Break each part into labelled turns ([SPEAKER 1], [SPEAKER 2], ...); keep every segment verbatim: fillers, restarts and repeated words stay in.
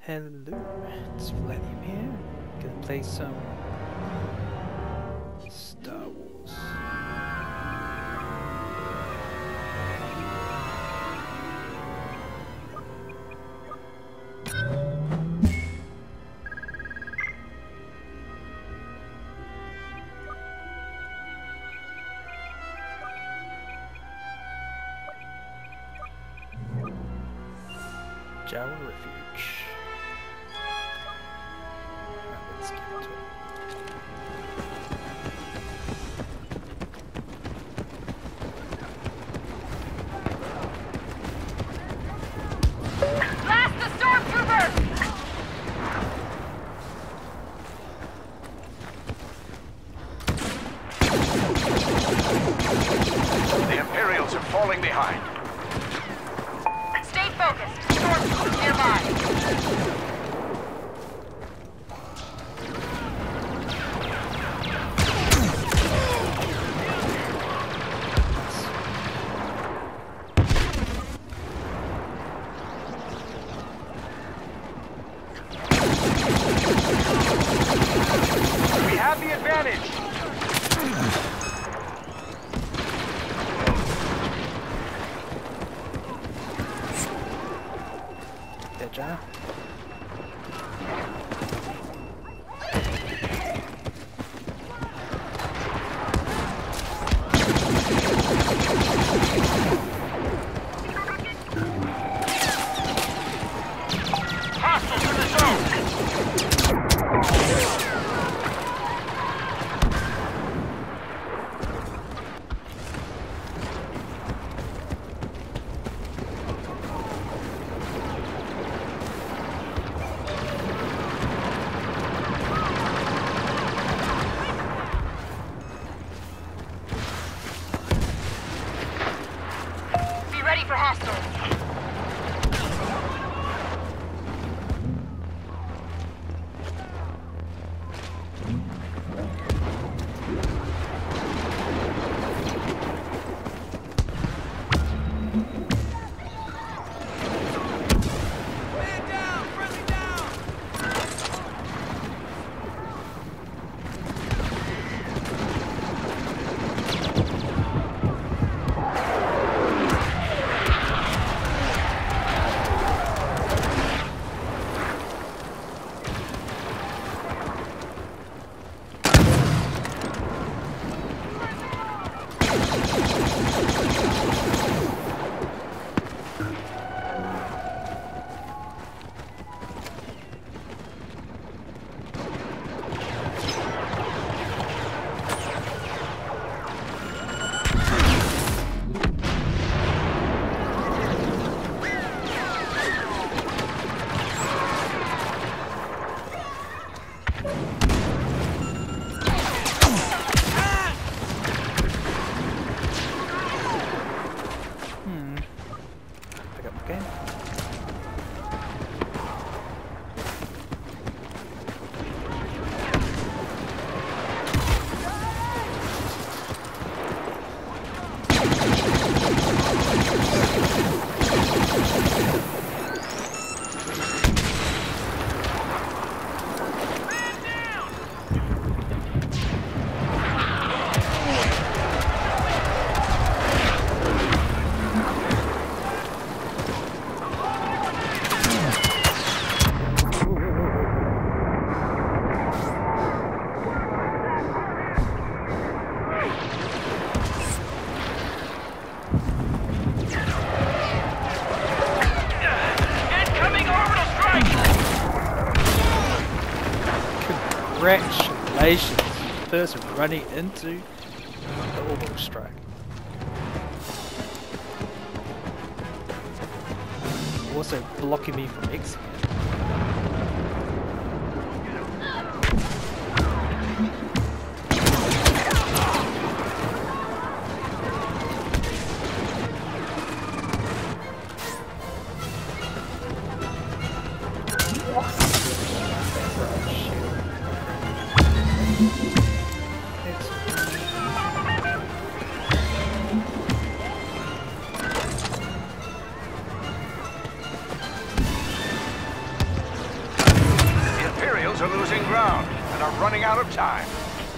[SPEAKER 1] Hello, it's Millennium here. Gonna play some Star Wars. Jawa Refuge. Right, let's get into it.
[SPEAKER 2] Blast the stormtrooper!
[SPEAKER 3] The Imperials are falling behind.
[SPEAKER 2] Stay focused. Stormtroopers nearby.
[SPEAKER 3] We have the advantage.
[SPEAKER 1] There, Jawa.
[SPEAKER 3] Hostiles in the zone.
[SPEAKER 2] Be ready for hostiles.
[SPEAKER 1] Hmm. Pick up the game.
[SPEAKER 3] Incoming orbital strike.
[SPEAKER 1] Congratulations, person running into the orbital strike. Also blocking me from exiting it. Excellent.
[SPEAKER 3] are losing ground and are running out of time.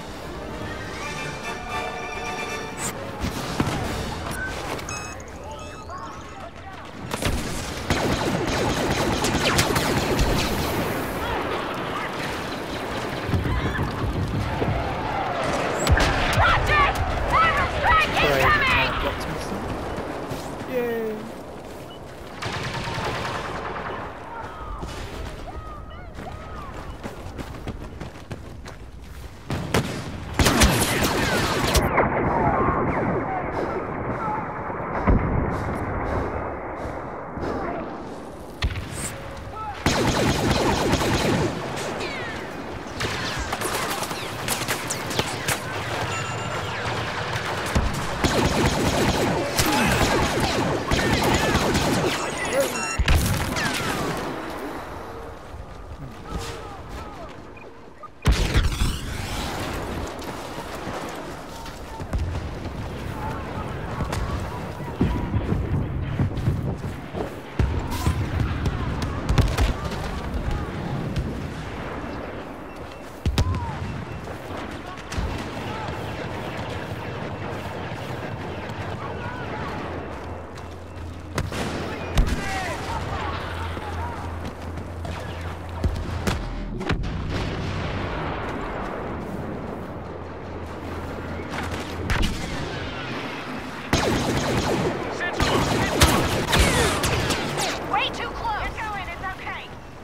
[SPEAKER 2] Watch it! Final strike incoming!
[SPEAKER 1] Yay!
[SPEAKER 2] Way too close! It's going, it's okay.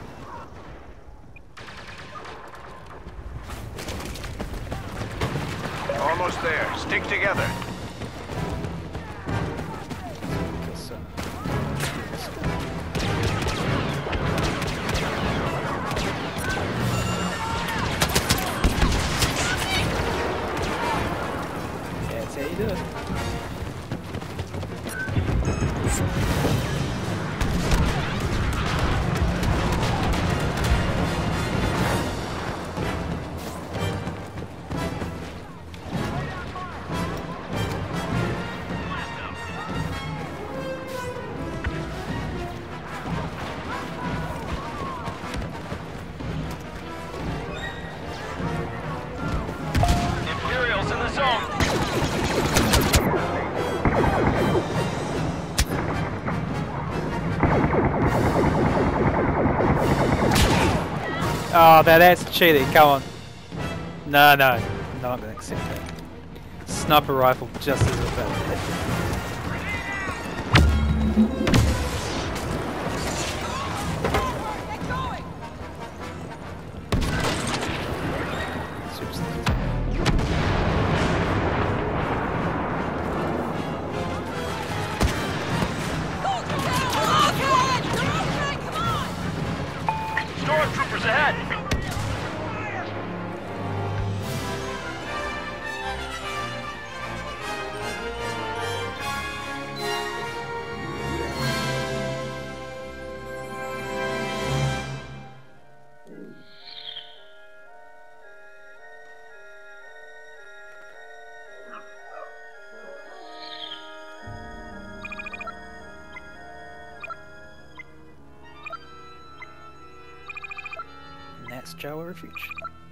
[SPEAKER 3] Almost there. Stick together.
[SPEAKER 1] This, uh, yeah, that's how you do it.
[SPEAKER 3] Imperials in the zone.
[SPEAKER 1] Oh, that, that's cheating. Come on. No, no. I'm not going to accept that. Sniper rifle just as about to hit.
[SPEAKER 3] Stormtroopers ahead.
[SPEAKER 1] And that's Jawa Refuge.